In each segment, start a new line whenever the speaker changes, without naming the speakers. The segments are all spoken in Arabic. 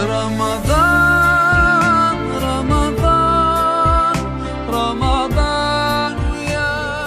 رمضان رمضان رمضان يا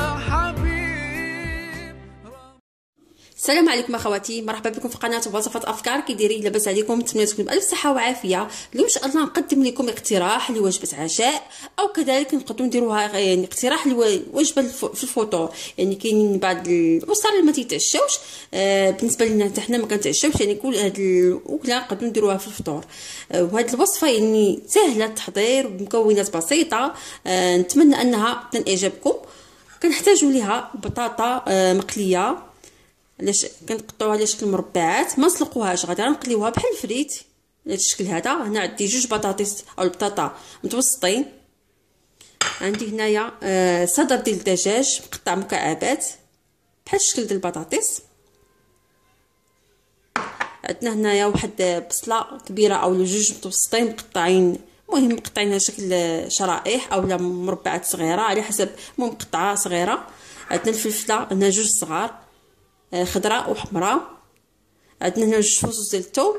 حبيب.
السلام عليكم اخواتي، مرحبا بكم في قناه وصفات افكار. كي دايرين؟ لاباس عليكم؟ نتمنى تكونوا بالف صحه وعافيه. اليوم ان شاء الله نقدم لكم اقتراح لوجبه عشاء، او كذلك نقدروا نديروها يعني اقتراح لوجبه في الفطور. يعني كاينين بعض الاسر اللي ما تيتعشاوش، بالنسبه لنا حتى حنا ما كنتعشاوش، يعني كل هاد الاكله نقدروا نديروها في الفطور. وهاد الوصفه يعني سهله التحضير بمكونات بسيطه. نتمنى انها تنال اعجابكم. كنحتاجوا ليها بطاطا مقليه، علاش كنقطعوها على شكل مربعات، ما نسلقوهاش، غادي نقليوها بحال الفريت على الشكل هذا. هنا عندي جوج بطاطس او البطاطا متوسطين. عندي هنايا صدر ديال الدجاج مقطع مكعبات بحال الشكل ديال البطاطس. عندنا هنايا واحد بصله كبيره او جوج متوسطين مقطعين، المهم مقطعين على شكل شرائح او مربعات صغيره على حسب، المهم قطعه صغيره. عندنا الفلفله، هنا جوج صغار خضراء وحمراء. عندنا هنا جوج فصوص ديال الثوم،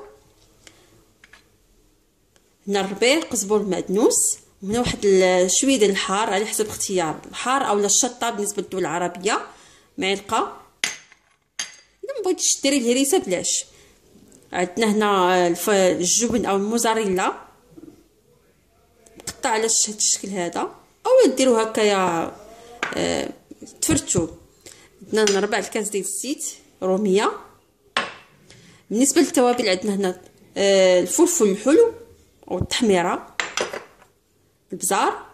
هنا الربيع، قزبر معدنوس، وهنا واحد شويه ديال الحار على حسب اختيار الحار او الشطه بالنسبه للدول العربيه، معلقه. اذا ما بغيتيش ديري الهريسه بلاش. عندنا هنا الجبن او الموزاريلا مقطع على هذا الشكل هذا، او ديروا هكايا تفرتو. عندنا 4 الكاس ديال الزيت روميه. بالنسبه للتوابل عندنا هنا الفلفل الحلو او التحميره، البزار،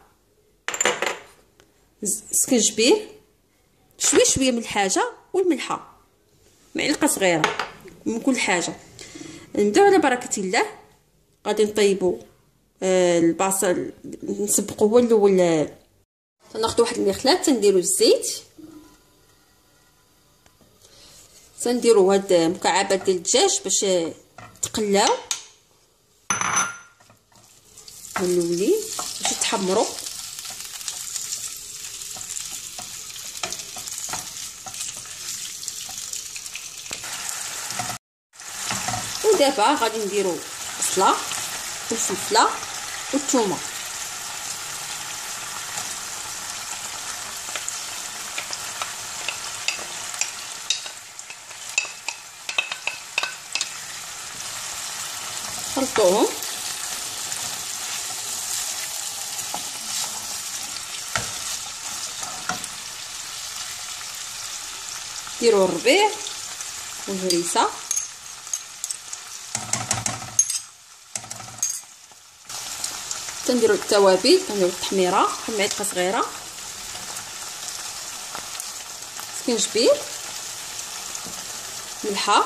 السكنجبير، شويه من الحاجه، والملحه معلقه صغيره من كل حاجه. نبداو على بركه الله. غادي نطيبوا البصل، نسبقوا هو الاول. تناخذوا واحد المخلات، تنديروا الزيت، تنديروا هاد مكعبات ديال الدجاج باش تقلاو الاولين باش يتحمروا. ودابا غادي نديروا البصله والفلفله والثومه. خلطوهم. ديروا الربيع والهريسه، تنديروا التوابل، تنديروا التحميره بحال معلقه صغيره، سكنجبير، ملحه،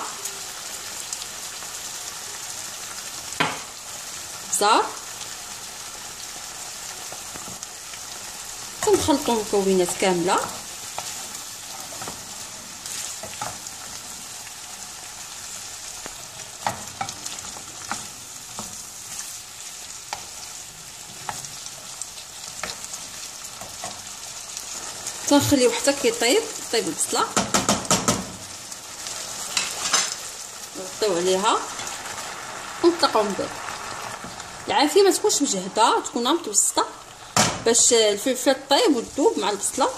بزار. تنخلطوا المكونات كامله. تنخليو حتى كيطيب البصله، نغطيو عليها ونطلقوا من بعد. العافيه ما تكونش مجهده، تكون متوسطه باش الفلفل طيب وتذوب مع البصله.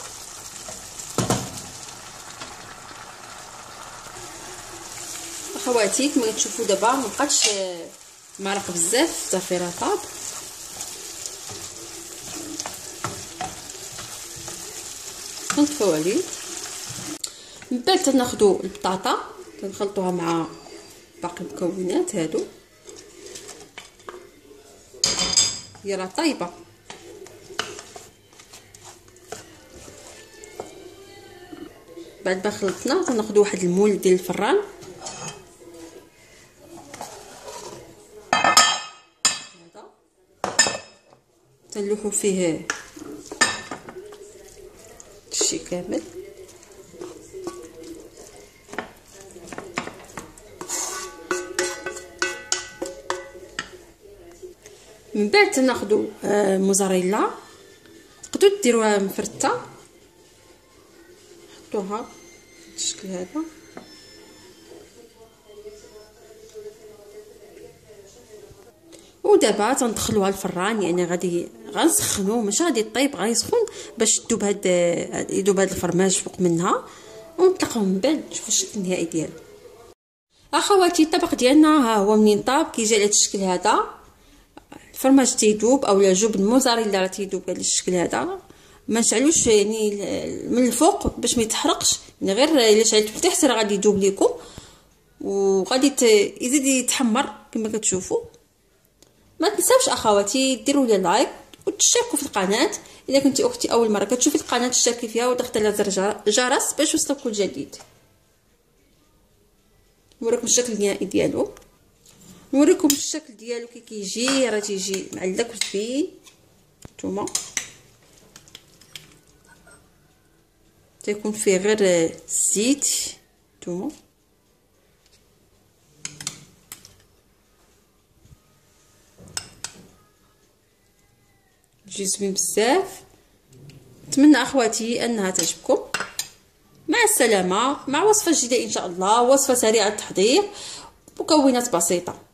اخواتي كما تشوفوا دابا مابقاتش مرق بزاف، صافي راه طاب. نطفيو عليه. من بعد تناخذوا البطاطا، تنخلطوها مع باقي المكونات هادو. هي راه طايبه. بعد ما خلطنا تناخذوا واحد المول ديال الفران، هذا تنلوحوا فيه الشيء كامل. من بعد تناخذوا موزاريلا، تقدروا ديروها مفرته، حطوها في الشكل هذا. ودابا تندخلوها الفران، يعني غادي غنسخنوه، ماشي غادي طيب، غيسخن باش يذوب هاد الفرماج فوق منها، ونطلقوه من بعد نشوفوا الشكل النهائي ديالو. اخواتي الطبق ديالنا ها هو منين طاب كيجي على هذا الشكل هذا، الفرماج تيذوب اولا جبن موزاريلا راه تيذوب بهذا الشكل هذا. ما نشعلوش يعني من الفوق باش ما يتحرقش، يعني غير الا شعلتو لتحت راه غادي يذوب لكم وغادي يزيد يتحمر كما كتشوفوا. ما تنساوش اخواتي ديروا لي لايك وتشتركوا في القناه. الا كنتي اختي اول مره كتشوفي القناه تشتركي فيها وضغطي على زر الجرس باش يوصلك كل جديد. نوريكم الشكل النهائي ديالو، نوريكم الشكل ديالو كي كيجي، راه تيجي معلق وزبين. نتوما تيكون فيه غير الزيت، نتوما يجي زوين بزاف. نتمنى اخواتي انها تعجبكم. مع السلامه، مع وصفه جديده ان شاء الله، وصفه سريعه التحضير، مكونات بسيطه.